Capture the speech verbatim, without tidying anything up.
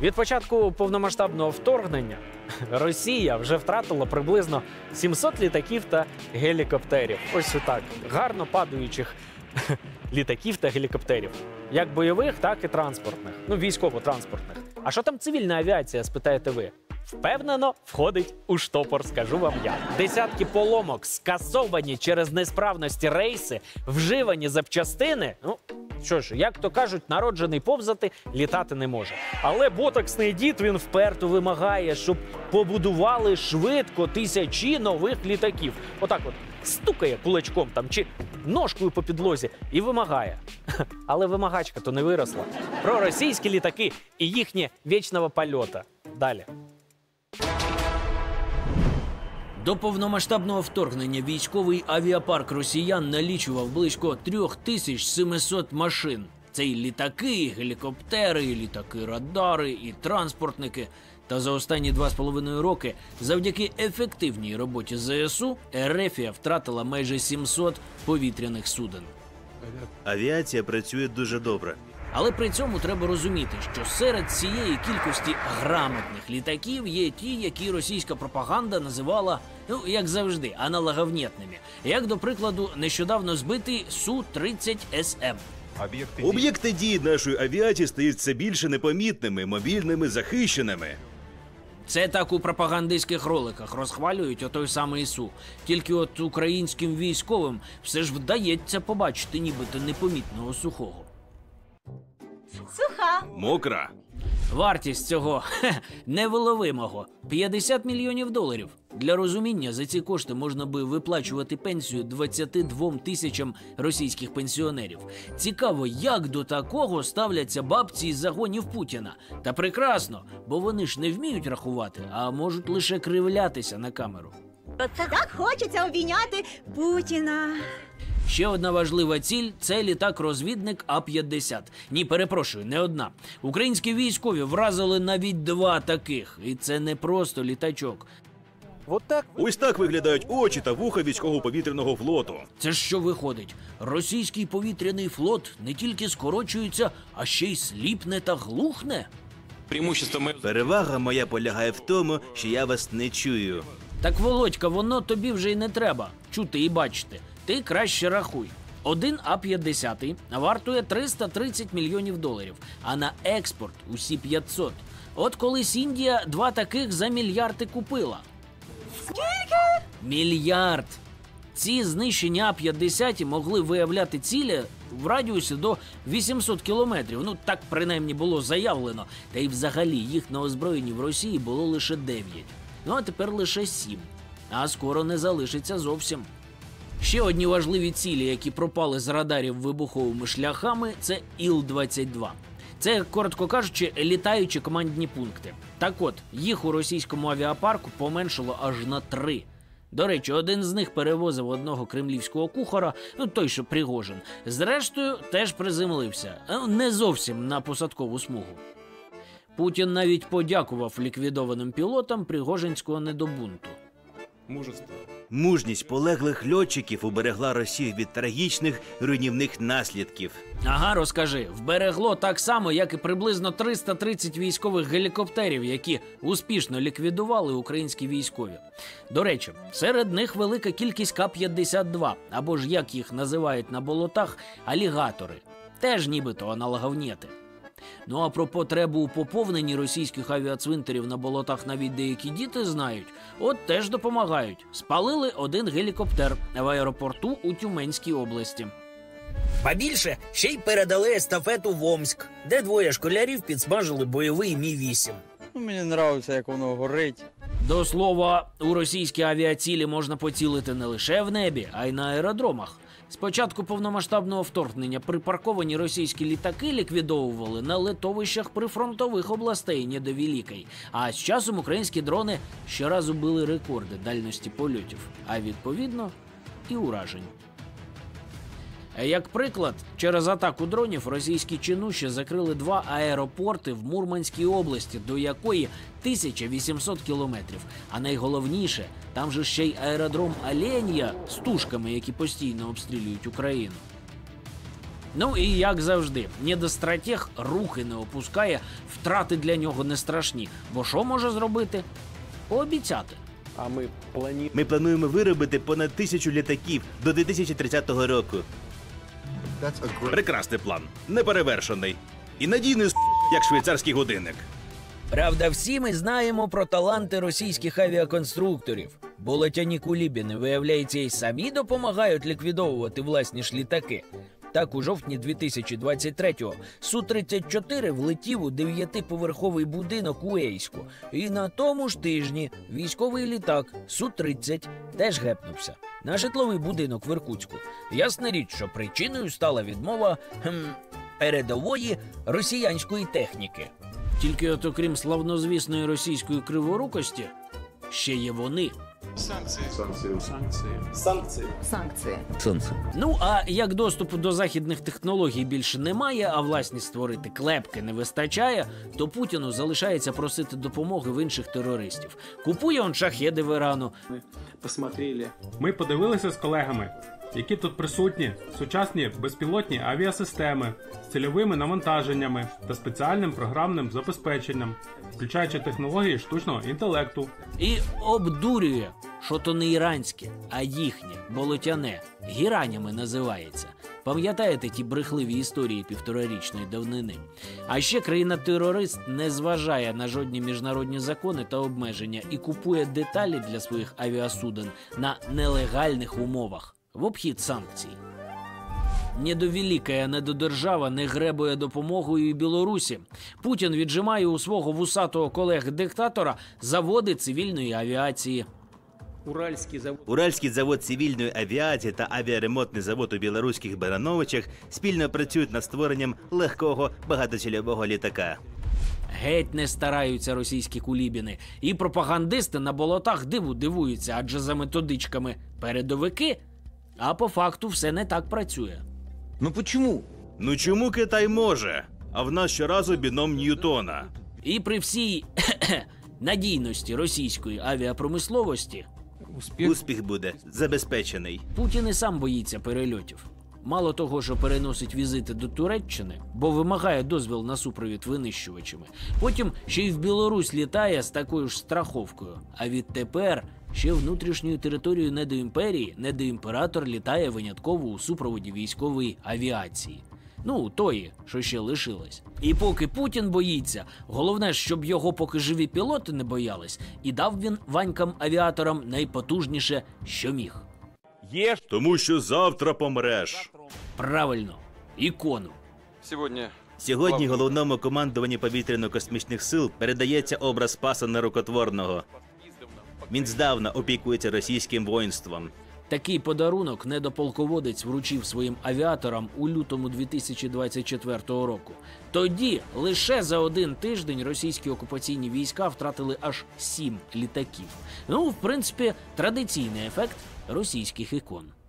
Від початку повномасштабного вторгнення Росія вже втратила приблизно сімсот літаків та гелікоптерів. Ось отак, гарно падаючих літаків та гелікоптерів. Як бойових, так і транспортних. Ну, військово-транспортних. А що там цивільна авіація, спитаєте ви? Впевнено, входить у штопор, скажу вам я. Десятки поломок, скасовані через несправності рейси, вживані запчастини. Ну, що ж, як то кажуть, народжений повзати, літати не може. Але ботоксний дід, він вперто вимагає, щоб побудували швидко тисячі нових літаків. Отак от стукає кулачком там чи ножкою по підлозі і вимагає. Але вимагачка то не виросла. Про російські літаки і їхнє вічного польота. Далі. До повномасштабного вторгнення військовий авіапарк росіян налічував близько три тисячі сімсот машин. Це і літаки, і гелікоптери, і літаки-радари, і транспортники. Та за останні два з половиною роки завдяки ефективній роботі ЗСУ РФ втратила майже сімсот повітряних суден. Авіація працює дуже добре. Але при цьому треба розуміти, що серед цієї кількості грамотних літаків є ті, які російська пропаганда називала, ну, як завжди, аналоговнєтними. Як, до прикладу, нещодавно збитий Су тридцять С М. Об'єкти дії нашої авіації стають все більше непомітними, мобільними, захищеними. Це так у пропагандистських роликах розхвалюють отой самий Су. Тільки от українським військовим все ж вдається побачити нібито непомітного сухого. Суха. Мокра. Вартість цього хе, невиловимого – п'ятдесят мільйонів доларів. Для розуміння, за ці кошти можна би виплачувати пенсію двадцяти двом тисячам російських пенсіонерів. Цікаво, як до такого ставляться бабці із загонів Путіна. Та прекрасно, бо вони ж не вміють рахувати, а можуть лише кривлятися на камеру. Так хочеться обійняти Путіна. Ще одна важлива ціль – це літак-розвідник А п'ятдесят. Ні, перепрошую, не одна. Українські військові вразили навіть два таких. І це не просто літачок. От так. Ось так виглядають очі та вуха військово-повітряного флоту. Це ж що виходить? Російський повітряний флот не тільки скорочується, а ще й сліпне та глухне? Перевага моя полягає в тому, що я вас не чую. Так, Володька, воно тобі вже й не треба чути і бачити. Ти краще рахуй. Один А п'ятдесят вартує триста тридцять мільйонів доларів, а на експорт усі п'ятсот. От колись Індія два таких за мільярди купила. Скільки? Мільярд! Ці знищені А п'ятдесят могли виявляти цілі в радіусі до вісімсот кілометрів. Ну, так принаймні було заявлено. Та й взагалі їх на озброєнні в Росії було лише дев'ять. Ну, а тепер лише сім. А скоро не залишиться зовсім. Ще одні важливі цілі, які пропали з радарів вибуховими шляхами, це Іл двадцять два. Це, коротко кажучи, літаючі командні пункти. Так от, їх у російському авіапарку поменшало аж на три. До речі, один з них перевозив одного кремлівського кухара, ну той, що Пригожин. Зрештою, теж приземлився. Не зовсім на посадкову смугу. Путін навіть подякував ліквідованим пілотам пригожинського недобунту. Мужество. Мужність полеглих льотчиків уберегла Росію від трагічних руйнівних наслідків. Ага, розкажи. Вберегло так само, як і приблизно триста тридцять військових гелікоптерів, які успішно ліквідували українські військові. До речі, серед них велика кількість Ка п'ятдесят два, або ж, як їх називають на болотах, алігатори. Теж нібито аналоговнєти. Ну а про потребу у поповненні російських авіацвинтарів на болотах навіть деякі діти знають. От теж допомагають. Спалили один гелікоптер в аеропорту у Тюменській області. Побільше ще й передали естафету в Омськ, де двоє школярів підсмажили бойовий Мі вісім. Ну, мені подобається, як воно горить. До слова, у російські авіацілі можна поцілити не лише в небі, а й на аеродромах. З початку повномасштабного вторгнення припарковані російські літаки ліквідовували на литовищах прифронтових областей недовілікай. А з часом українські дрони щоразу били рекорди дальності польотів, а відповідно і уражень. Як приклад, через атаку дронів російські чинуші закрили два аеропорти в Мурманській області, до якої тисяча вісімсот кілометрів. А найголовніше, там же ще й аеродром Оленя з тушками, які постійно обстрілюють Україну. Ну і як завжди, недостратег рухи не опускає, втрати для нього не страшні. Бо що може зробити? Пообіцяти. А ми плануємо. Ми плануємо виробити понад тисячу літаків до дві тисячі тридцятого року. Прекрасний план, неперевершений. І надійний, с**, як швейцарський годинник. Правда, всі ми знаємо про таланти російських авіаконструкторів. Бо летяні кулібіни, виявляється, і самі допомагають ліквідовувати власні ж літаки. Так, у жовтні дві тисячі двадцять третього Су тридцять чотири влетів у дев'ятиповерховий будинок у Ейську. І на тому ж тижні військовий літак Су тридцять теж гепнувся на житловий будинок в Іркутську. Ясна річ, що причиною стала відмова хм, передової росіянської техніки. Тільки от окрім славнозвісної російської криворукості, ще є вони. Санкції. Ну, а як доступу до західних технологій більше немає, а власність створити клепки не вистачає, то Путіну залишається просити допомоги в інших терористів. Купує он шахеди в Ірану. Посмотрели. Ми подивилися з колегами, які тут присутні сучасні безпілотні авіасистеми з цільовими навантаженнями та спеціальним програмним забезпеченням, включаючи технології штучного інтелекту. І обдурює, що то не іранське, а їхнє, болотяне, гіранями називається. Пам'ятаєте ті брехливі історії півторарічної давнини? А ще країна-терорист не зважає на жодні міжнародні закони та обмеження і купує деталі для своїх авіасуден на нелегальних умовах, в обхід санкцій. Недовеликая недодержава не гребує допомогою і Білорусі. Путін віджимає у свого вусатого колеги-диктатора заводи цивільної авіації. Уральський завод. Уральський завод цивільної авіації та авіаремонтний завод у білоруських Барановичах спільно працюють над створенням легкого багатоцільового літака. Геть не стараються російські кулібіни. І пропагандисти на болотах диву дивуються, адже за методичками передовики. А по факту все не так працює. Ну почему? Ну чому Китай може? А в нас щоразу біном Ньютона. І при всій надійності російської авіапромисловості Успіх буде забезпечений. Путін і сам боїться перельотів. Мало того, що переносить візити до Туреччини, бо вимагає дозвіл на супровід винищувачами. Потім ще й в Білорусь літає з такою ж страховкою. А відтепер ще внутрішньою територією недоімперії недоімператор літає винятково у супроводі військової авіації. Ну, тої, що ще лишилось. І поки Путін боїться, головне, щоб його поки живі пілоти не боялись, і дав він ванькам-авіаторам найпотужніше, що міг. Є ж. Тому що завтра помреш. Правильно, ікону. Сьогодні Сьогодні головному командуванню повітряно-космічних сил передається образ Спаса Нерукотворного. Він здавна опікується російським воїнством. Такий подарунок недополководець вручив своїм авіаторам у лютому дві тисячі двадцять четвертого року. Тоді лише за один тиждень російські окупаційні війська втратили аж сім літаків. Ну, в принципі, традиційний ефект російських ікон.